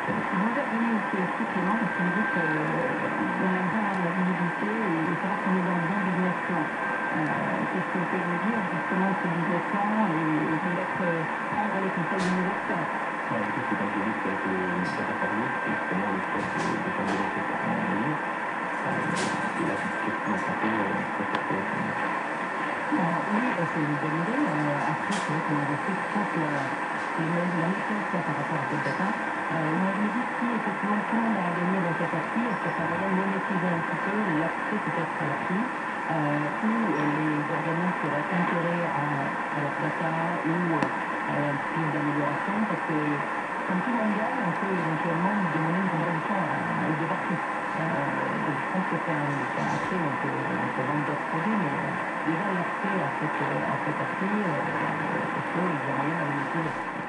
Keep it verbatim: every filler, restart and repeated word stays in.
week-end. Vous revenez aussi aussi Clément parce qu'on dit qu'on aime bien avoir de la visibilité et savoir qu'on est dans le bon business plan. Euh, Qu'est-ce que vous pouvez nous dire justement de ce business plan et, et peut-être euh, prendre les conseils de nos acteurs? Ouais, du coup, c'est comme je l'ai dit, c'est avec le data service, c'est justement le fait de, de faire des recrutements en ligne. Euh, et là, qu'est-ce qu'on a tenté euh, pour cette téléphone? Alors, oui, bah, c'est une bonne idée. Euh, après, c'est vrai qu'on avait fait, je pense, la, la, même la même chose quoi, par rapport à cette data. Euh, moi, je me dis si effectivement tout le monde a gagné dans cette appli, est-ce que ça va monétiser un petit peu l'accès peut-être à l'appli euh, où euh, les organismes auraient intérêt à, à leur data ou euh, à un plus d'amélioration parce que comme tout le monde gagne, on peut éventuellement demander une contribution à, à, de partout. Euh, donc je pense que c'est un, c'est un après, on peut, on peut vendre d'autres projets, mais euh, déjà l'accès à cette, à cette appli, euh, il faut, il y a moyen d'en monétiser.